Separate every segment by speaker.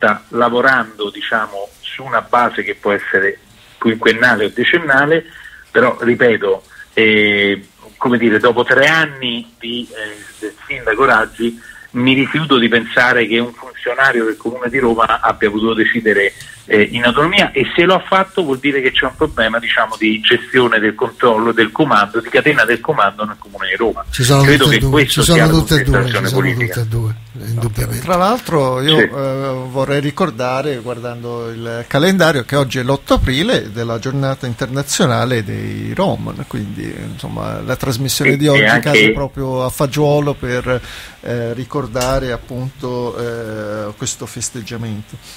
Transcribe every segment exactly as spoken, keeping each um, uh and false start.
Speaker 1: sta lavorando, diciamo, su una base che può essere quinquennale o decennale, però ripeto, eh, come dire, dopo tre anni di, eh, del sindaco Raggi mi rifiuto di pensare che un funzionario del Comune di Roma abbia potuto decidere eh, in autonomia, e se lo ha fatto vuol dire che c'è un problema, diciamo, di gestione del controllo del comando, di catena del comando nel Comune di Roma.
Speaker 2: Ci sono
Speaker 1: Credo
Speaker 2: tutte
Speaker 1: che
Speaker 2: due,
Speaker 1: questo
Speaker 2: ci sono
Speaker 1: sia la
Speaker 2: tutte e due,
Speaker 1: contestazione
Speaker 2: ci sono
Speaker 1: politica.
Speaker 2: tutte e due, indubbiamente.
Speaker 3: Tra l'altro io
Speaker 1: Sì.
Speaker 3: eh, vorrei ricordare, guardando il calendario, che oggi è l'otto aprile della giornata internazionale dei Rom, quindi insomma la trasmissione
Speaker 1: Sì,
Speaker 3: di oggi
Speaker 1: anche...
Speaker 3: cade proprio a fagiolo per eh, ricordare appunto eh, questo festeggiamento.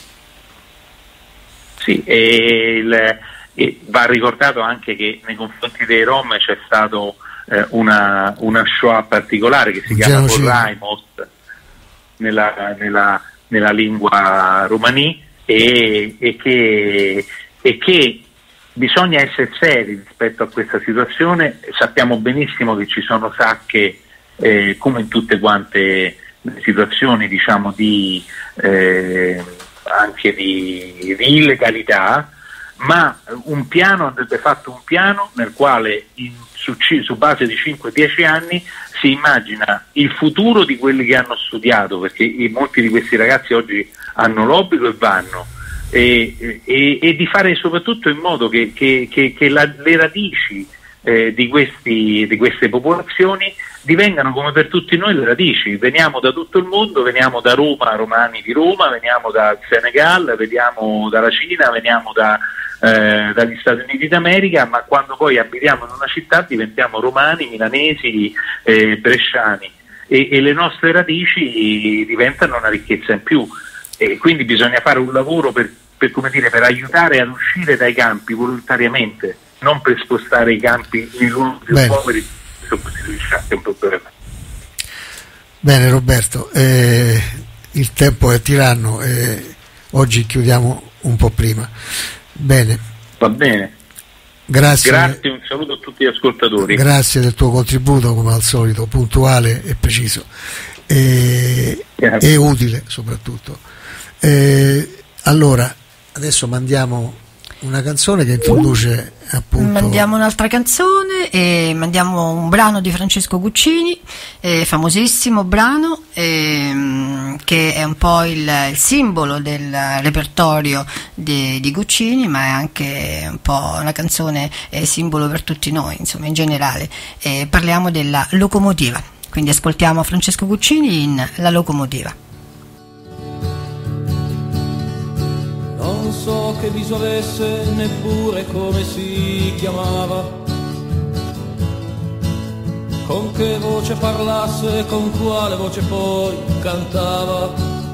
Speaker 1: Sì, e, il, e va ricordato anche che nei confronti dei Rom c'è stato eh, una, una Shoah particolare che si
Speaker 2: Un
Speaker 1: chiama
Speaker 2: genocidio.
Speaker 1: Raimot nella, nella, nella lingua romani, e, e, che, e che bisogna essere seri rispetto a questa situazione. Sappiamo benissimo che ci sono sacche, eh, come in tutte quante le situazioni, diciamo, di... Eh, anche di, di illegalità, ma un piano andrebbe fatto, un piano nel quale in, su, su base di cinque dieci anni si immagina il futuro di quelli che hanno studiato, perché i, molti di questi ragazzi oggi hanno l'obbligo e vanno, e, e, e di fare soprattutto in modo che, che, che, che la, le radici eh, di, questi, di queste popolazioni divengano, come per tutti noi, le radici. Veniamo da tutto il mondo, veniamo da Roma, romani di Roma, veniamo dal Senegal, veniamo dalla Cina, veniamo da, eh, dagli Stati Uniti d'America, ma quando poi abitiamo in una città diventiamo romani, milanesi, eh, bresciani, e, e le nostre radici diventano una ricchezza in più, e quindi bisogna fare un lavoro per, per, come dire, per aiutare ad uscire dai campi volontariamente, non per spostare i campi nei luoghi più
Speaker 2: Bene.
Speaker 1: poveri. È un problema.
Speaker 2: Bene Roberto, eh, il tempo è tiranno, eh, oggi chiudiamo un po' prima. Bene.
Speaker 1: Va bene.
Speaker 2: Grazie.
Speaker 1: Grazie, un saluto a tutti gli ascoltatori.
Speaker 2: Grazie del tuo contributo, come al solito, puntuale e preciso e, e utile soprattutto. Eh, allora, adesso mandiamo una canzone che introduce appunto...
Speaker 4: Mandiamo un'altra canzone e mandiamo un brano di Francesco Guccini, eh, famosissimo brano, eh, che è un po' il, il simbolo del repertorio di, di Guccini, ma è anche un po' una canzone eh, simbolo per tutti noi, insomma, in generale. Eh, parliamo della locomotiva, quindi ascoltiamo Francesco Guccini in La locomotiva.
Speaker 5: Non so che viso avesse, neppure come si chiamava, con che voce parlasse, con quale voce poi cantava,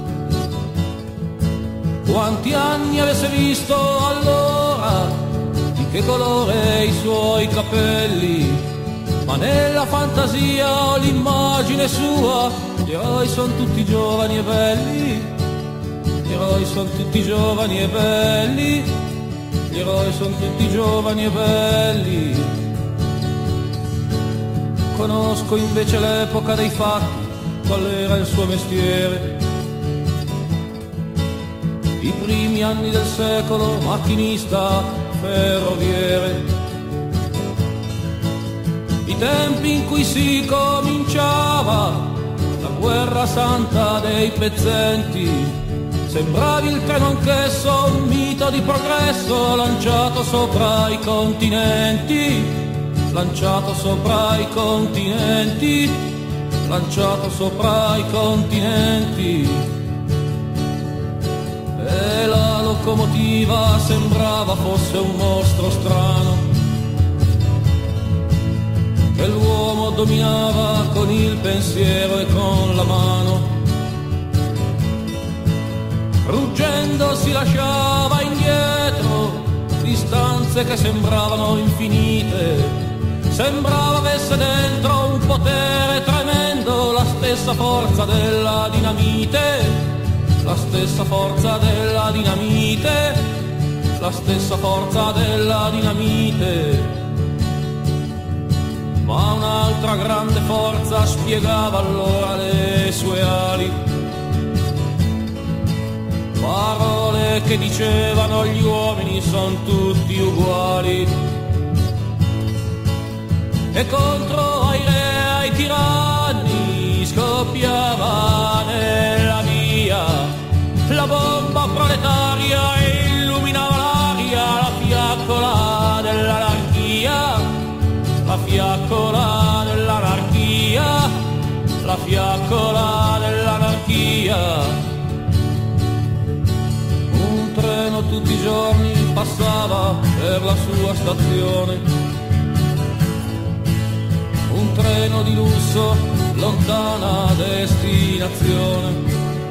Speaker 5: quanti anni avesse visto allora, di che colore i suoi capelli, ma nella fantasia ho l'immagine sua, gli eroi sono tutti giovani e belli. Gli eroi sono tutti giovani e belli, gli eroi sono tutti giovani e belli. Conosco invece l'epoca dei fatti, qual era il suo mestiere. I primi anni del secolo, macchinista, ferroviere. I tempi in cui si cominciava la guerra santa dei pezzenti. Sembravi il treno anch'esso, un mito di progresso, lanciato sopra i continenti, lanciato sopra i continenti, lanciato sopra i continenti. E la locomotiva sembrava fosse un mostro strano, che l'uomo dominava con il pensiero e con la mano. Ruggendo si lasciava indietro distanze che sembravano infinite, sembrava avesse dentro un potere tremendo, la stessa forza della dinamite, la stessa forza della dinamite, la stessa forza della dinamite. Ma un'altra grande forza spiegava allora le sue ali, parole che dicevano gli uomini son tutti uguali, e contro ai re, ai tiranni scoppiava nella via la bomba proletaria e illuminava l'aria, la fiaccola dell'anarchia, la fiaccola dell'anarchia, la fiaccola dell'anarchia. Un treno tutti i giorni passava per la sua stazione, un treno di lusso, lontana destinazione.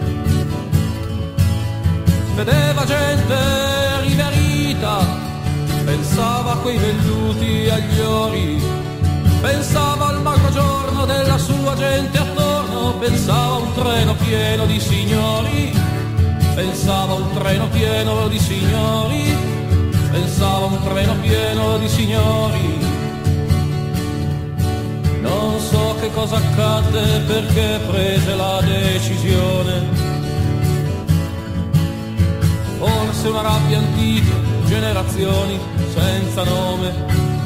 Speaker 5: Vedeva gente riverita, pensava a quei velluti agli ori, pensava al magro giorno della sua gente attorno, pensava a un treno pieno di signori, pensava a un treno pieno di signori, pensava a un treno pieno di signori. Non so che cosa accadde, perché prese la decisione. Forse una rabbia antica, generazioni senza nome,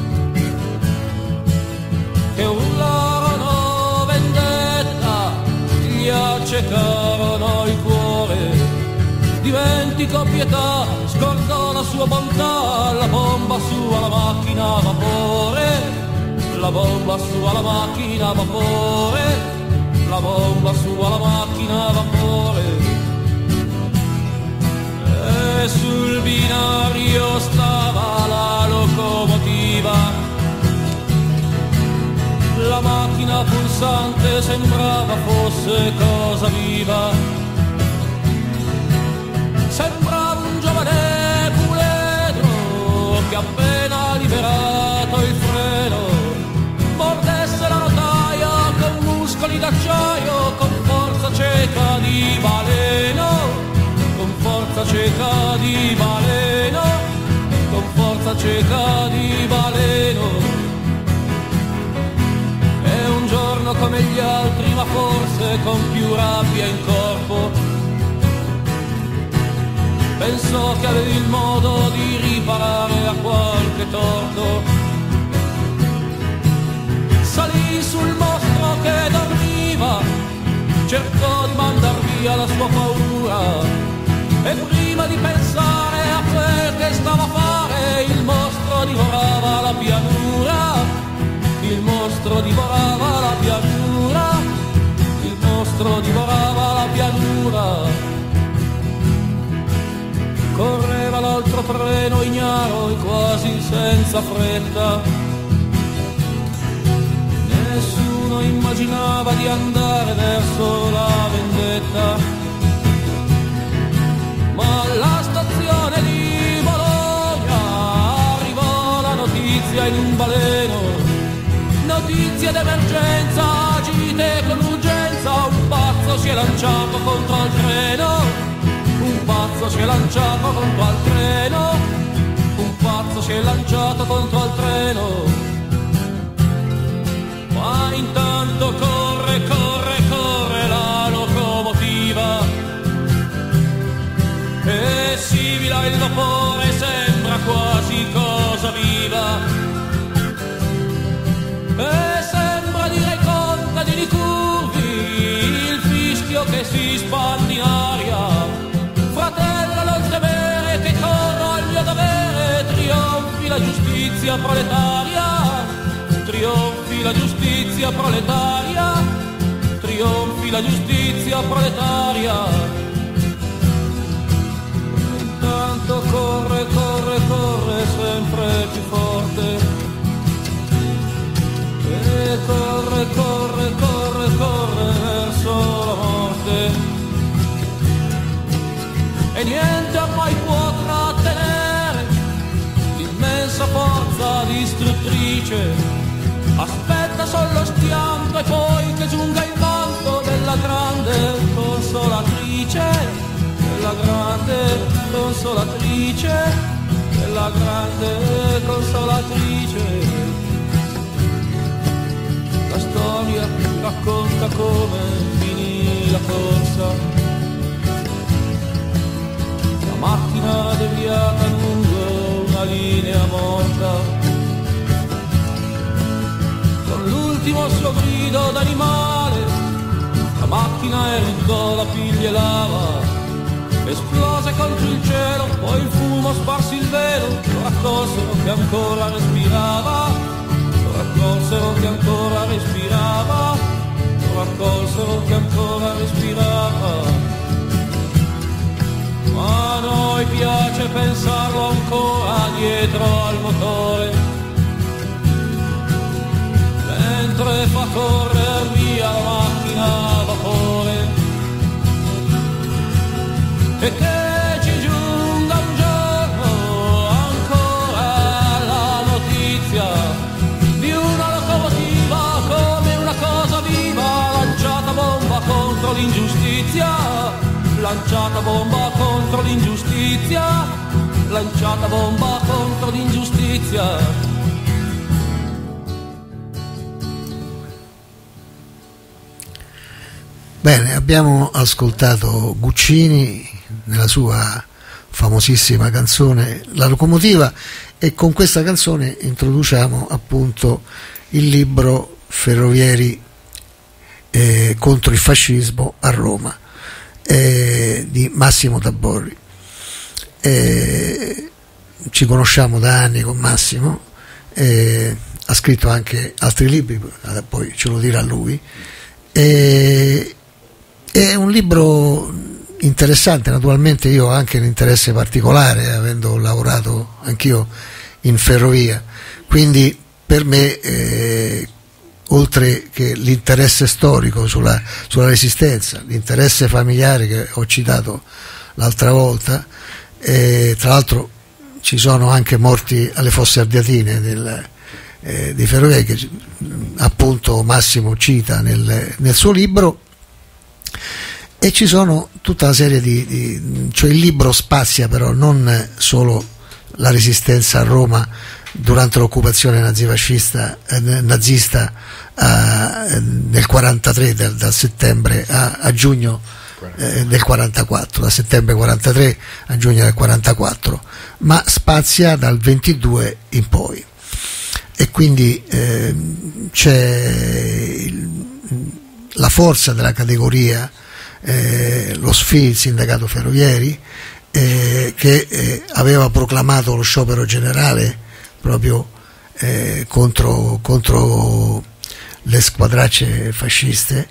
Speaker 5: che urlarono vendetta, gli accecarono il cuore. Dimentico pietà, scordò la sua bontà, la bomba su alla macchina a vapore, la bomba su alla macchina a vapore, la bomba su alla macchina a vapore. E sul binario stava la locomotiva, la macchina pulsante sembrava fosse cosa viva, sembrava un giovane puledro che appena liberato il freno mordesse la rotaia con muscoli d'acciaio, con forza cieca di baleno, con forza cieca di baleno, con forza cieca di baleno. È un giorno come gli altri, ma forse con più rabbia in corpo. Pensò che avevi il modo di riparare a qualche torto. Salì sul mostro che dormiva, cercò di mandar via la sua paura, e prima di pensare a quel che stava a fare, il mostro divorava la pianura, il mostro divorava la pianura, il mostro divorava la pianura. Correva l'altro treno ignaro e quasi senza fretta, nessuno immaginava di andare verso la vendetta. Ma alla stazione di Bologna arrivò la notizia in un baleno, notizia d'emergenza, agite con urgenza, un pazzo si è lanciato contro il treno, un pazzo si è lanciato contro il treno, un pazzo si è lanciato contro il treno. Ma intanto corre, corre, corre la locomotiva, e sibila il vapore, sembra quasi cosa viva, e sembra dire contadini curvi, il fischio che si spande in aria. Fratello, non temere che corro al mio dovere, trionfi la giustizia proletaria, trionfi la giustizia proletaria, trionfi la giustizia proletaria. Intanto corre, corre, corre sempre più forte, e corre, corre, corre, corre verso la morte, e niente ormai può trattenere l'immensa forza distruttrice. Aspetta solo lo schianto e poi che giunga il vanto della grande consolatrice, la grande consolatrice, la grande consolatrice. La storia racconta come finì la corsa, linea morta. Con l'ultimo suo grido d'animale, la macchina eruttò la piglia e lava, esplose contro il cielo, poi il fumo sparse il velo, lo raccolsero che ancora respirava, lo raccolsero che ancora respirava, lo raccolsero che ancora respirava. Ma a noi piace pensarlo ancora dietro al motore, mentre fa correre via la macchina a vapore, e che ci giunga un giorno ancora la notizia di una locomotiva come una cosa viva, lanciata bomba contro l'ingiustizia, lanciata bomba contro l'ingiustizia, lanciata bomba contro l'ingiustizia.
Speaker 2: Bene, abbiamo ascoltato Guccini nella sua famosissima canzone La locomotiva, e con questa canzone introduciamo appunto il libro Ferrovieri eh, contro il fascismo a Roma eh, di Massimo Taborri. Eh, ci conosciamo da anni con Massimo, eh, ha scritto anche altri libri, poi ce lo dirà lui. Eh, è un libro interessante, naturalmente io ho anche un interesse particolare, avendo lavorato anch'io in ferrovia, quindi per me eh, oltre che l'interesse storico sulla, sulla resistenza, l'interesse familiare che ho citato l'altra volta, eh, tra l'altro ci sono anche morti alle Fosse Ardeatine del, eh, dei ferrovieri che appunto Massimo cita nel, nel suo libro. E ci sono tutta una serie di, di cioè il libro spazia però non solo la resistenza a Roma durante l'occupazione nazifascista eh, nazista eh, nel quarantatré, dal, dal settembre a, a giugno eh, del quarantaquattro, da settembre quarantatré a giugno del quarantaquattro, ma spazia dal ventidue in poi, e quindi eh, c'è il, la forza della categoria, eh, lo S F I, il sindacato ferrovieri, eh, che eh, aveva proclamato lo sciopero generale proprio eh, contro, contro le squadracce fasciste,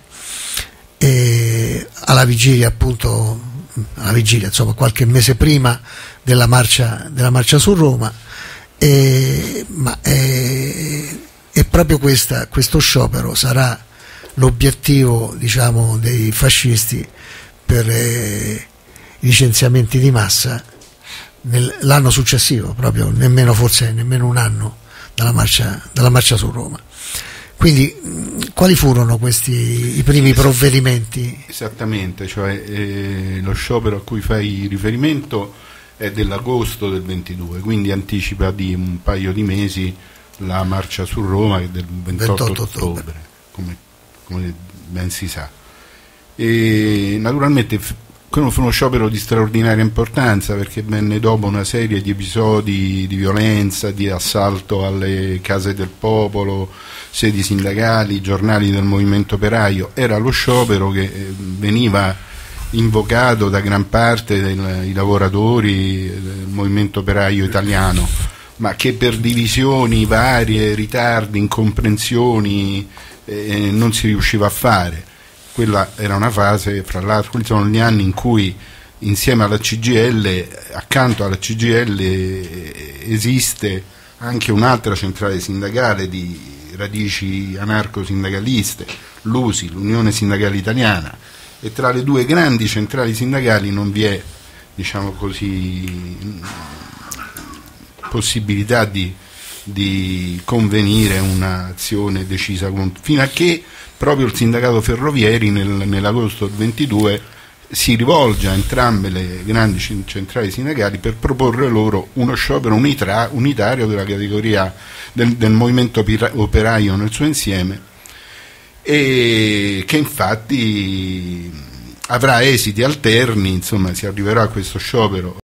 Speaker 2: e alla vigilia appunto, alla vigilia insomma qualche mese prima della marcia, della marcia su Roma, e, ma è, è proprio questa, questo sciopero sarà l'obiettivo, diciamo, dei fascisti per eh, i licenziamenti di massa nel, l'anno successivo, proprio nemmeno forse nemmeno un anno dalla marcia, dalla marcia su Roma. Quindi mh, quali furono questi i primi provvedimenti?
Speaker 6: Esattamente, cioè eh, lo sciopero a cui fai riferimento è dell'agosto del ventidue, quindi anticipa di un paio di mesi la marcia su Roma, che è del ventotto, ventotto ottobre, ottobre. Come come ben si sa. E naturalmente quello fu uno sciopero di straordinaria importanza, perché venne dopo una serie di episodi di violenza, di assalto alle case del popolo, sedi sindacali, giornali del movimento operaio. Era lo sciopero che veniva invocato da gran parte dei lavoratori del movimento operaio italiano, ma che per divisioni varie, ritardi, incomprensioni Eh, non si riusciva a fare. Quella era una fase, fra l'altro, quelli sono gli anni in cui insieme alla C G I L, accanto alla C G I L eh, esiste anche un'altra centrale sindacale di radici anarco-sindacaliste, l'U S I, l'Unione Sindacale Italiana, e tra le due grandi centrali sindacali non vi è, diciamo così, possibilità di di convenire un'azione decisa, fino a che proprio il sindacato ferrovieri nel, nell'agosto del ventidue si rivolge a entrambe le grandi centrali sindacali per proporre loro uno sciopero unitra, unitario della categoria del, del movimento operaio nel suo insieme, e che infatti avrà esiti alterni, insomma si arriverà a questo sciopero